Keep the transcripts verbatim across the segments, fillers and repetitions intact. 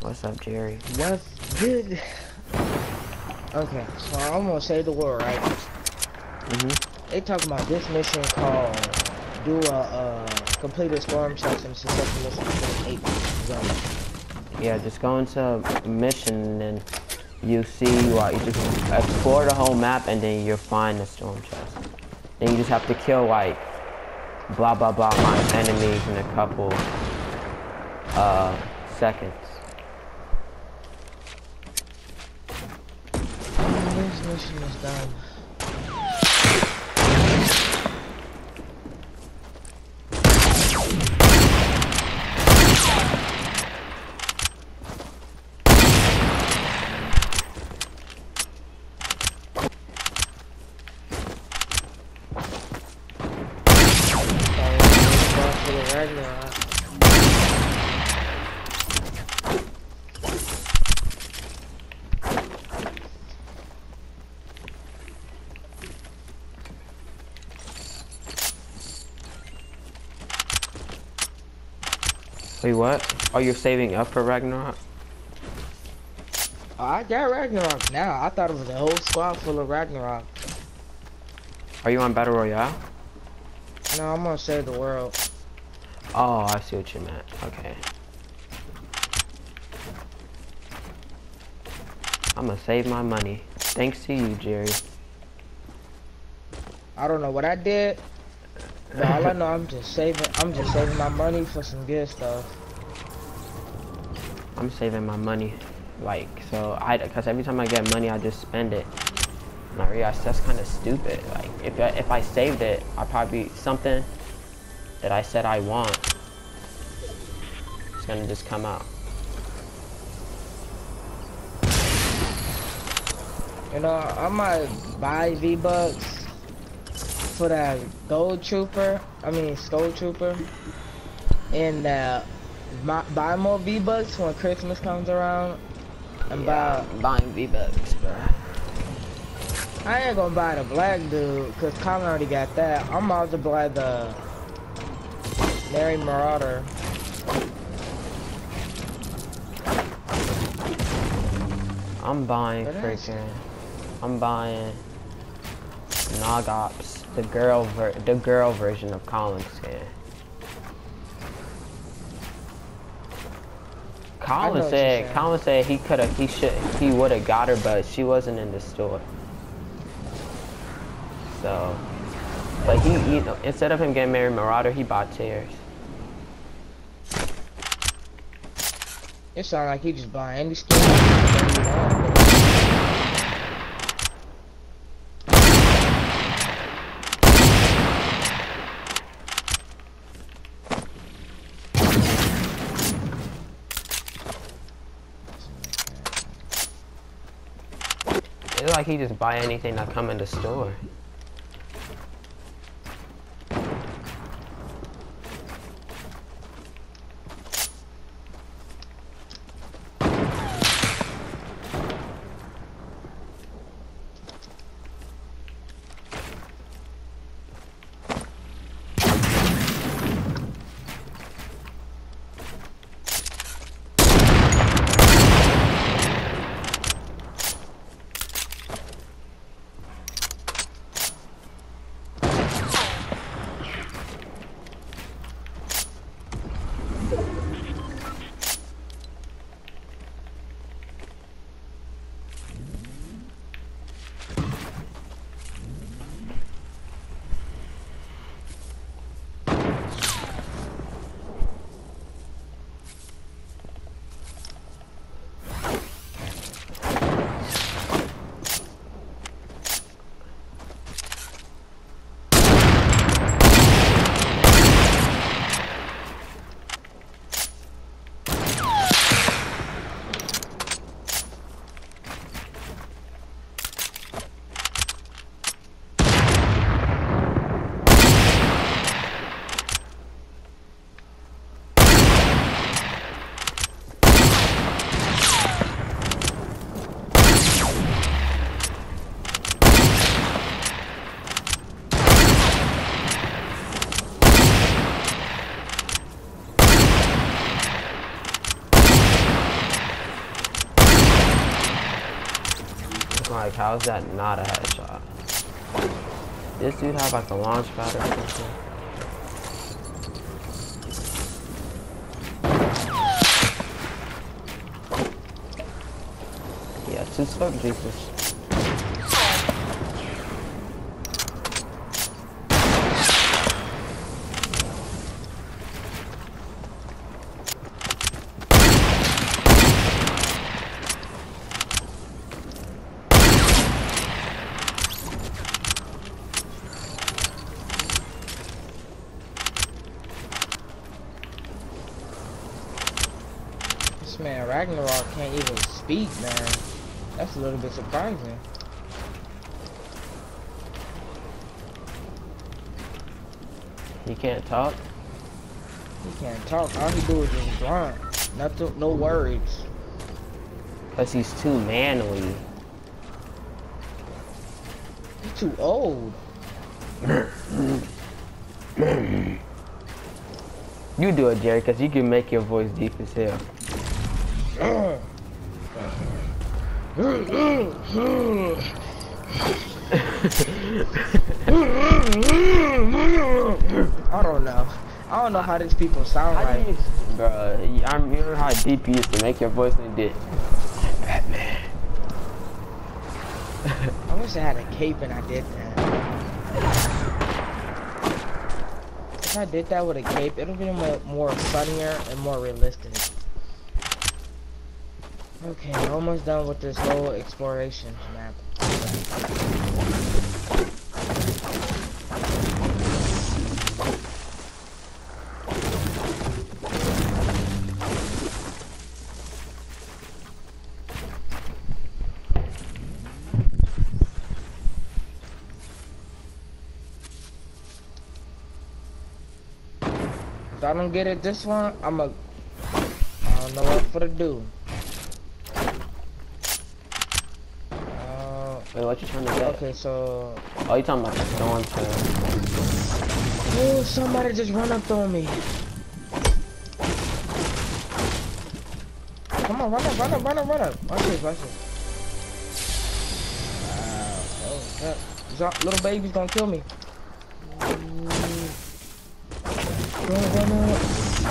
What's up, Jerry? What's good? Okay, so I'm gonna save the world, right? Mm-hmm. They talking about this mission called do a uh, complete a storm chest and successful mission in eight zones. Yeah, just go into mission and then you see what you just explore the whole map and then you'll find the storm chest. Then you just have to kill like blah blah blah amount of enemies in a couple uh seconds. This mission is done. Wait, what? Oh, you're saving up for Ragnarok? Oh, I got Ragnarok now. I thought it was a whole squad full of Ragnarok. Are you on Battle Royale? No, I'm gonna save the world. Oh, I see what you meant. Okay. I'm gonna save my money. Thanks to you, Jerry. I don't know what I did, but all I know, I'm just saving. I'm just saving my money for some good stuff. I'm saving my money, like so. I because every time I get money, I just spend it. And I realize that's kind of stupid. Like if I, if I saved it, I probably something that I said I want. It's gonna just come out. You know, I might buy V-Bucks for that Gold Trooper, I mean Skull Trooper, and uh, my, buy more V-Bucks when Christmas comes around, and Yeah, buy. I'm buying V-Bucks, bro. I ain't gonna buy the black dude, cause Colin already got that. I'm about to buy the Mary Marauder. I'm buying freaking. I'm buying Nogops, the girl ver the girl version of Colin's skin. Colin said Colin said he could have he should he would have got her, but she wasn't in the store. So, but he you know instead of him getting Mary Marauder, he bought Tears. It sounds like he just buying any skin. It's like he just buy anything that come in the store. Like, how's that not a headshot? This dude have like a launch pad or something? Yeah, two smoke juices. Man, Ragnarok can't even speak, man. That's a little bit surprising. He can't talk? He can't talk. All he do is just grunt. Nothing, no words. Cause he's too manly. He's too old. You do it, Jerry, cause you can make your voice deep as hell. I don't know. I don't know how these people sound How like. you, bro, I remember how deep you used to make your voice and did. Batman. I wish I had a cape and I did that. If I did that with a cape, it'll be more, more funnier and more realistic. Okay, almost done with this whole exploration map. If I don't get it this one, I'm a. I don't know what for to do. Wait, what you trying to get? Okay, so. Oh, you talking about the storm too? Oh, somebody just run up on me. Come on, run up, run up, run up, run up. Watch this, watch this. Wow. Oh, that. This little baby's gonna kill me. Run up, run up.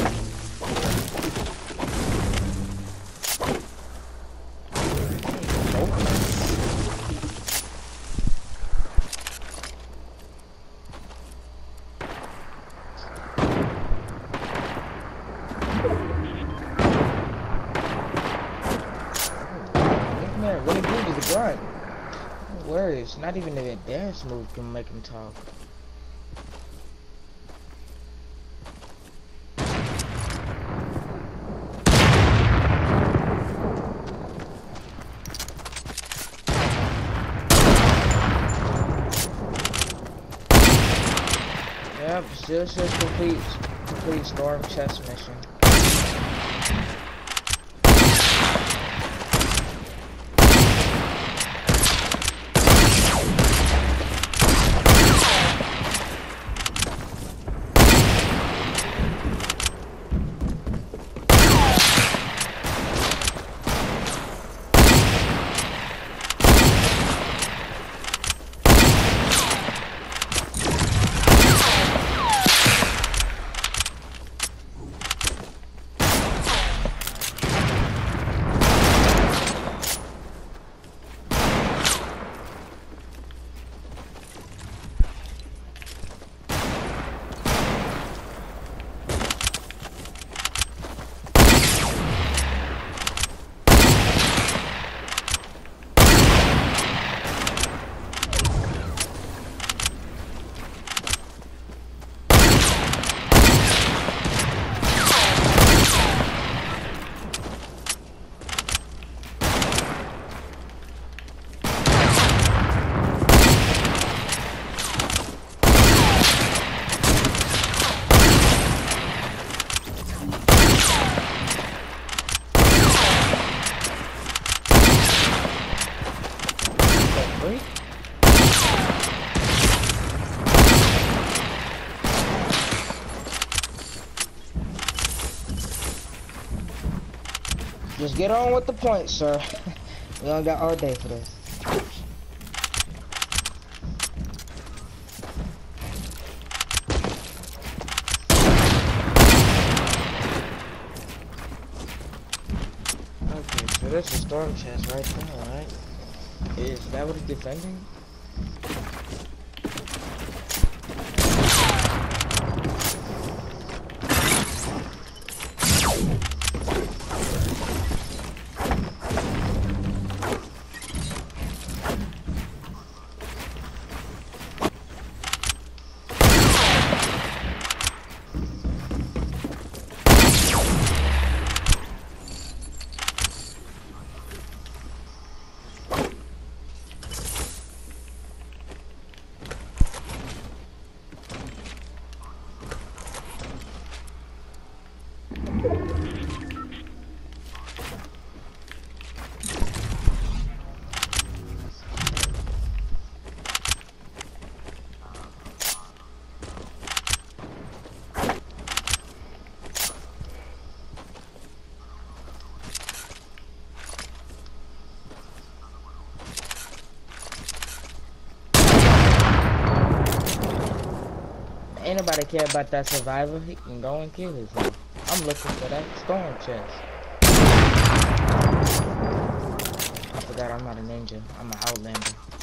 Really good is a grunt. No worries. Not even if a dance move can make him talk. Yep, still says complete, complete storm chest mission. Just get on with the point, sir. We don't got all day for this. there's a storm chest right there, right? Is that what it's defending? Ain't nobody care about that survivor. He can go and kill himself. I'm looking for that storm chest. I forgot I'm not a ninja. I'm an outlander.